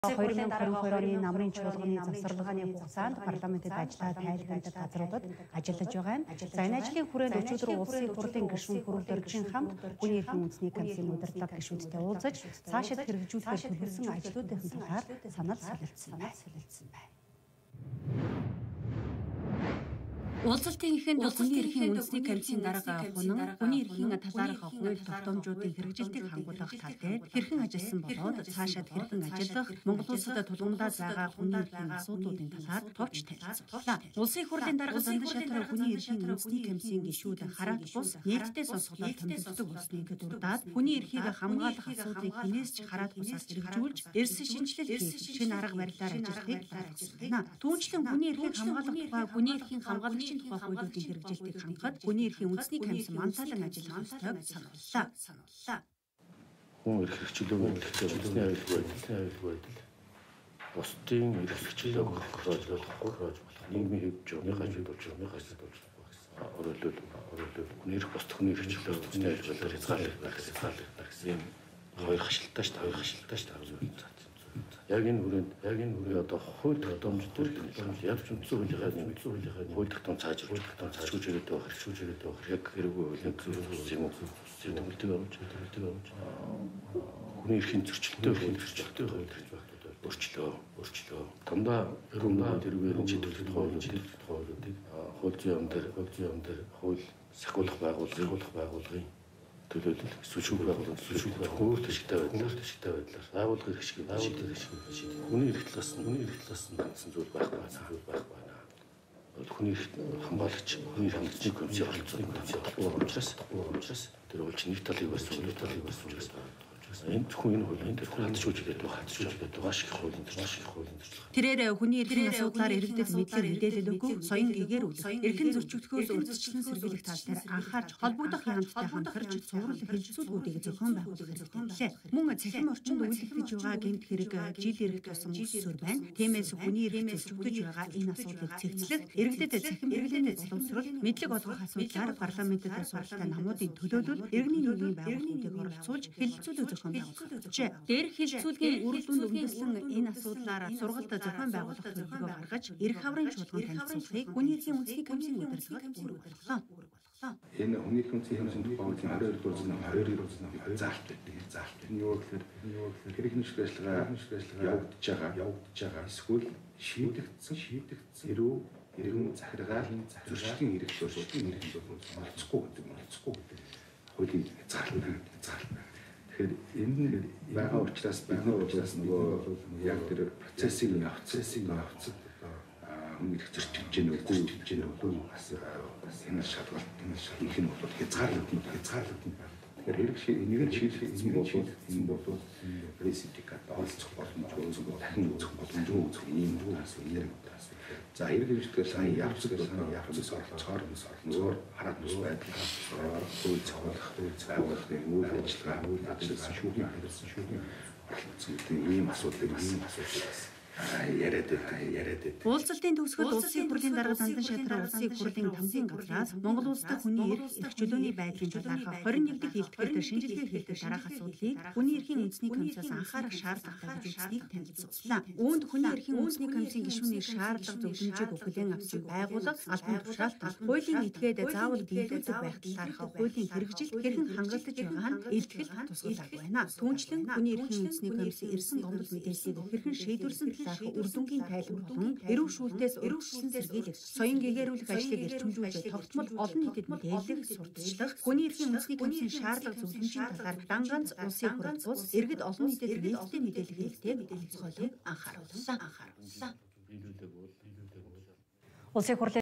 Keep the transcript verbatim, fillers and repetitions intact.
хоёр мың двадцать два оны намрын чуулганы завсарлагын хугацаанд парламентэд ажиллаад тайлбарлах газруудад ажиллаж байгаа юм. За энэ ажлын хүрээнд өчигдөр улсын хурлын гишүүн Хүрэлдоржийн хамт хүний эрхийн үндэсний комиссийн удирдлага гишүүдтэй уулзаж цаашид хэрэгжүүлэхээр төлөвлөсөн ажлуудын талаар санал солилцсон байна. Уулзалтын эхэнд хүний эрхийн үндэсний комиссийн дарга хунан хүний эрхийн талаарх хууль тогтоомжуудын хэрэгжилтийг хангуулах тал дээр хэрхэн ажилласан болоод цаашаад хэрхэн ажиллах Монгол улсад тулгамдаа зайгаа хүний эрхийн асуудлуудын талаар товч танилцууллаа. Улсын хурлын дарга Зандан шатар хүний эрхийн үндэсний комиссийн гишүүд хараат бус нийтдээ сонсголоор томилдог болсныг дурдаад хүний эрхийг хамгаалах асуудлыг хинээс ч хараат бусаас хэрэгжүүлж эрс шинжилэл хийх шинэ арга барилаар ажиллахыг байна. Түүнчлэн хүний эрхийг хамгаалах тухай хүний эрхийн хамгаалагч тухай хуулиудын хэрэгжилтийг хангахад хүний эрхийн үндэсний комисси мандатан ажиллах ёстойг санууллаа. Хүн эрх хэрэгчлөө гэхлээр үндэсний аюулгүй байдал бусдын эрх хэрэгчлөөг хохируулж болох нийгмийн хэв журмын хажууд болж журмын хажууд болж оролцол оролцол хүний эрх бусд хүний хэрэгчлөө үндэсний аюулгүйгээр хязгаарлагдах хязгаарлагдах гэсэн хоёр хашилтаач хоёр хашилтаач тавьж байна. Яг энэ хүрээнд яг энэ хүрээ одоо хууль тогтоомж төр ядч үндсэн хуулийнхаа нэг үндсэн хуулийнхаа хууль тогтоом цаажруулж тогтоом цаажруулж ирээд байгаа хэрэгжүүлж ирээд байгаа яг хэрэггүй яг юм уу тэмүүлдэг авч тэмүүлдэг авч хүний эрхийн зөрчилтэй эрхийн зөрчилтэй хууль гэж багтаад өөрчлөө өөрчлөө дандаа дандаа тэргээр чиглэлт хуулиудыг хуулиудыг хууль зүйн дээр хууль зүйн дээр хууль сахиулах байгууллагын сахиулах байгууллагын төлөөлөл сүлжүүг байгуулалт сүлжүүг өөр төшигтэй байдлаар төшигтэй байдлаар байгуулгын хэрэгшиг байгуулгын хэрэгшиг хүний эрх талаас нь хүний эрх талаас нь хандсан зүйл байх байна зүйл байх байна. Хүний эрх хамгаалагч хүний хамтны комисси оролцсон юм учраас учраас тэр бол нэг талыг барьсан нэг талыг барьсан учраас энэ зөвхөн энэ хуулийн дээр хандж үжилээд байгаа хандж үжилээд байгаа шиг хуулийн дээр маш их хуулийн дээр тэрээр хүний эрхийн асуудлаар иргэдэд мэдлэг мэдээлэл өгөх соён гээгэрүүлэх эрхэн зөрчигдөхөөс урьдчилан сэргийлэх тал дээр анхаарч холбогдох яамтай хамтарч цуврал хэлэлцүүлгүүдийг зохион байгуулах хэрэгтэй. Мөн цахим орчинд үйлдэгдэж байгаа гэмт хэрэг жил ирэх тусам өссөөр байна. Тиймээс хүний эрх зөрчигдөж байгаа энэ асуудлыг цэгцлэх иргэдэд цахим хэрэглээний боловсрол мэдлэг олгох асуудлаар парламентэд суралцсан намуудын төлөөлөл иргэний нийгмийн байгууллагуудыг оролцуулж хэлэлцүүлэг зохион Дээрх хэлцүүлгийн үр дүнд үндэслэн энэ асуудлаар сургалт зохион байгуулах төлөвлөгөө гаргаж эрх аврын чуулганд танилцуулахыг хүний эрхийн үндэсний комиссийн удирдлагад үүргэрлээ. Энэ хүний эрхийн үндэсний комиссийн тухайн хариу дуусна хариу дуусна заалт байдаг. Заалт. Энэ юу гэхээр хэрэг нэвшиг ажиллагаа явагдаж байгаа явагдаж байгаа эсвэл шийдэгдсэн шийдэгдсэн хэрүү иргэн захиргаал зөрчлийн эрх зөрчлийн эрх олцохгүй гэдэг олцохгүй гэдэг хуулийн заалт заалт. Тэгэхээр энэ байгаа учраас байгаа учраас нөгөө яг тэр процессыг процессыг авцад хүн их зөрчиж гэнэ үгүй гэнэ үгүй бас энэ шалгалт энэ их нь бол хязгаарлалт хязгаарлалт байна. Тэгэхээр хэрэг шиг нэг нь чиглэл эзэмших чиглэл бол ресиптикат олцох боломж өгөх дахин үзэх боломж өгөх юм дүү асуудал. За хэрэг хэмждэг сайн явцад бол явцад оролцохоор нөгөө хараад бус байдал хууль цогцолох байгууллагын үйл ажиллагаа үйл ажиллагаа шүүхийн хэрэгсэн шүүхийн оролцсон ийм асуудлыг ийм асуудлыг яриад яриад уулзалтын төгсгөл улсын хурлын дарга Зандан шатраа улсын хурлын тамгийн газраас Монгол улсад хүний эрх эрх чөлөөний байдлын талаарх хорин нэг дахь хэлтгэрээр шинжилгээ хийх дараах асуудлыг хүний эрхийн үндэсний комиссаас анхаарах шаардлагатай гэж үзснийг танилцууллаа. Үүнд хүний эрхийн үндэсний комиссийн гишүүний шаардлага зөвлөмжийг өгүүлэн авсан байгууллага албан тушаалтал хуулийн этгээд заавал биелүүлдэг байх талаарх хуулийн хэрэгжилт хэрхэн хангалттай байгаа нь илтгэл тусгалдаг байна. Түүнчлэн хүний эрхийн үндэсний комисси ирсэн гомдол мэдээллийг хэрхэн шийдвэрлсэн үр дүнгийн тайлбар болон эрүү шүүлтээс өргөжлөн сэргийлэх, соён гээгэрүүлэх ажлыг эрчимжүүлж тогтмол олон нийтэд мэдээлэх, сурталчлах, хүний эрхийн үндэсний комиссийн шаардлага зөвлөмжийн талаар данганц улсын хурал бус иргэд олон нийтэд нээлттэй мэдээлэх хэрэгтэй онцгойлон анхааруулсан. Улсын хурлын